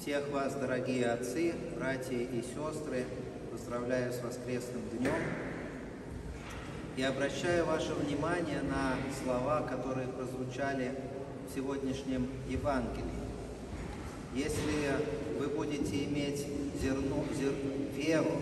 Всех вас, дорогие отцы, братья и сестры, поздравляю с воскресным днем и обращаю ваше внимание на слова, которые прозвучали в сегодняшнем Евангелии. Если вы будете иметь веру,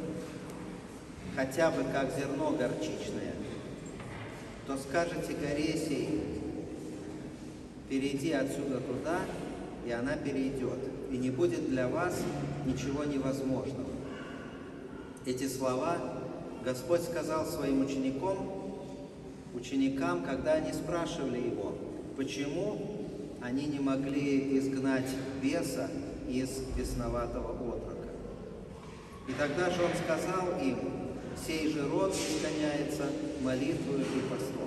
хотя бы как зерно горчичное, то скажете горе сей: перейди отсюда туда, и она перейдет, и не будет для вас ничего невозможного. Эти слова Господь сказал своим ученикам, когда они спрашивали Его, почему они не могли изгнать беса из бесноватого отрока. И тогда же Он сказал им: сей же род изгоняется молитвою и постом.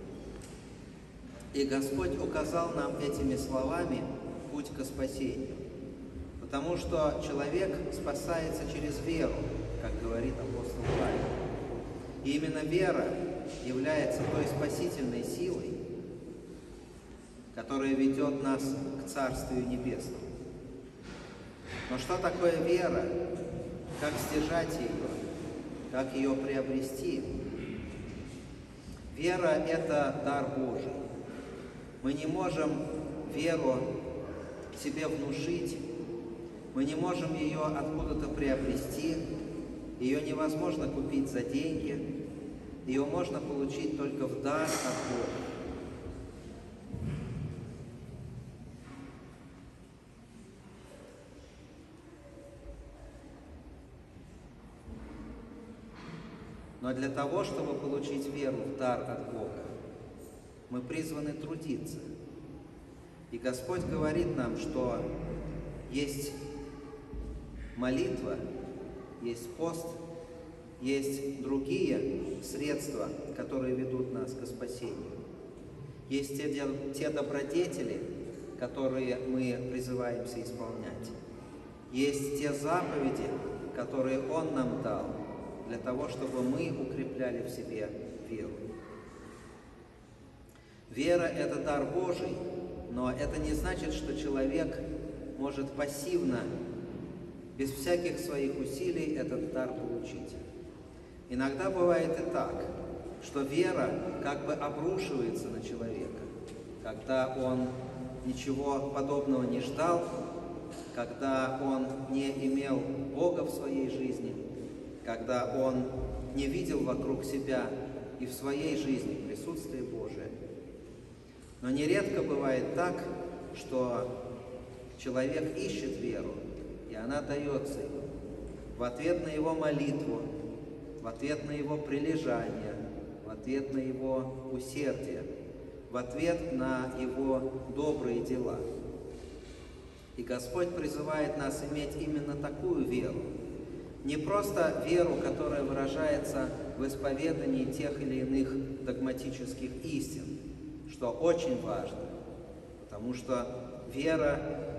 И Господь указал нам этими словами путь к спасению. Потому что человек спасается через веру, как говорит апостол Павел. И именно вера является той спасительной силой, которая ведет нас к Царствию Небесному. Но что такое вера? Как стяжать ее? Как ее приобрести? Вера – это дар Божий. Мы не можем веру себе внушить, мы не можем ее откуда-то приобрести, ее невозможно купить за деньги, ее можно получить только в дар от Бога. Но для того, чтобы получить веру в дар от Бога, мы призваны трудиться. И Господь говорит нам, что есть молитва, есть пост, есть другие средства, которые ведут нас к спасению. Есть те добродетели, которые мы призываемся исполнять. Есть те заповеди, которые Он нам дал, для того, чтобы мы укрепляли в себе веру. Вера – это дар Божий, но это не значит, что человек может пассивно, без всяких своих усилий, этот дар получить. Иногда бывает и так, что вера как бы обрушивается на человека, когда он ничего подобного не ждал, когда он не имел Бога в своей жизни, когда он не видел вокруг себя и в своей жизни присутствие Божие. Но нередко бывает так, что человек ищет веру, и она дается ему в ответ на его молитву, в ответ на его прилежание, в ответ на его усердие, в ответ на его добрые дела. И Господь призывает нас иметь именно такую веру. Не просто веру, которая выражается в исповедании тех или иных догматических истин, что очень важно, потому что вера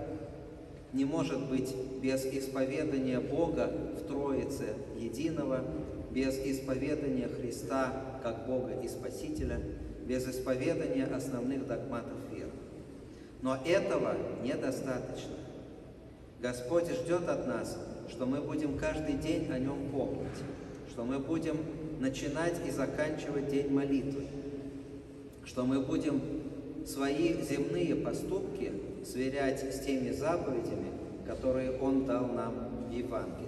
не может быть без исповедания Бога в Троице Единого, без исповедания Христа как Бога и Спасителя, без исповедания основных догматов веры. Но этого недостаточно. Господь ждет от нас, что мы будем каждый день о Нем помнить, что мы будем начинать и заканчивать день молитвой, что мы будем свои земные поступки сверять с теми заповедями, которые Он дал нам в Евангелии.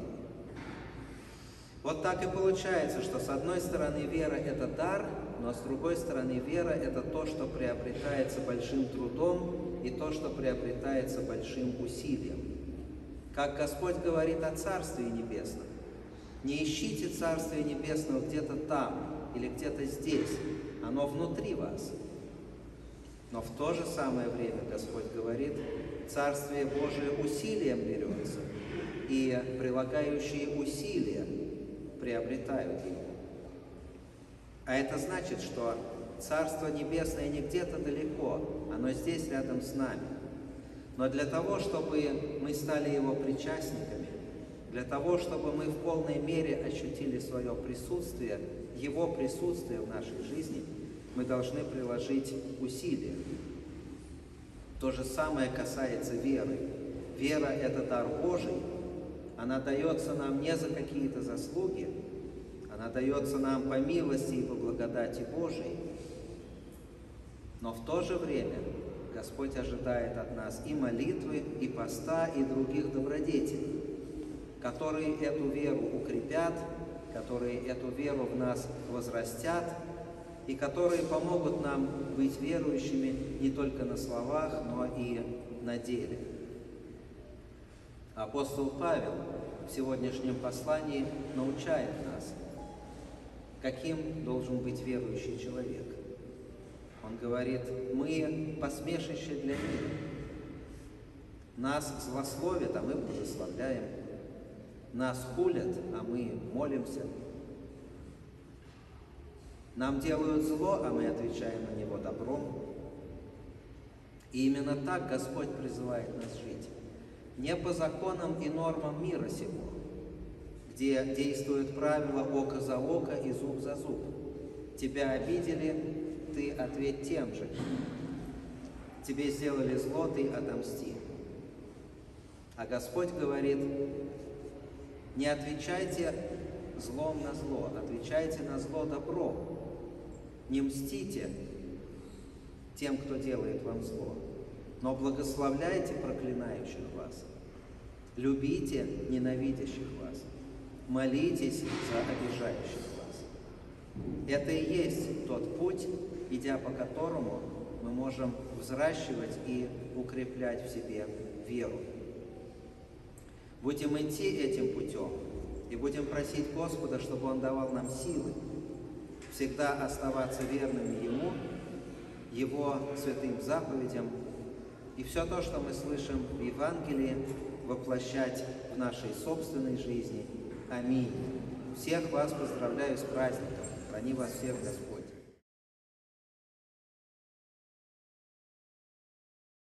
Вот так и получается, что с одной стороны вера – это дар, но с другой стороны вера – это то, что приобретается большим трудом и то, что приобретается большим усилием. Как Господь говорит о Царстве Небесном: не ищите Царствия Небесного где-то там или где-то здесь, оно внутри вас. Но в то же самое время Господь говорит: Царствие Божие усилием берется, и прилагающие усилия приобретают его. А это значит, что Царство Небесное не где-то далеко, оно здесь рядом с нами. Но для того, чтобы мы стали его причастниками, для того, чтобы мы в полной мере ощутили свое присутствие, его присутствие в нашей жизни, мы должны приложить усилия. То же самое касается веры. вера – это дар Божий, она дается нам не за какие-то заслуги, она дается нам по милости и по благодати Божией. Но в то же время Господь ожидает от нас и молитвы, и поста, и других добродетелей, которые эту веру укрепят, которые эту веру в нас возрастят, и которые помогут нам быть верующими не только на словах, но и на деле. Апостол Павел в сегодняшнем послании научает нас, каким должен быть верующий человек. Он говорит: мы посмешище для мира. Нас злословят, а мы благословляем. Нас хулят, а мы молимся. Нам делают зло, а мы отвечаем на него добром. И именно так Господь призывает нас жить. Не по законам и нормам мира сего, где действует правило око за око и зуб за зуб. Тебя обидели, ты ответь тем же. Тебе сделали зло, ты отомсти. А Господь говорит: не отвечайте злом на зло, отвечайте на зло добром. Не мстите тем, кто делает вам зло, но благословляйте проклинающих вас. Любите ненавидящих вас. Молитесь за обижающих вас. Это и есть тот путь, идя по которому мы можем взращивать и укреплять в себе веру. Будем идти этим путем и будем просить Господа, чтобы Он давал нам силы всегда оставаться верными Ему, Его святым заповедям, и все то, что мы слышим в Евангелии, воплощать в нашей собственной жизни. Аминь. Всех вас поздравляю с праздником. Храни вас всех Господь.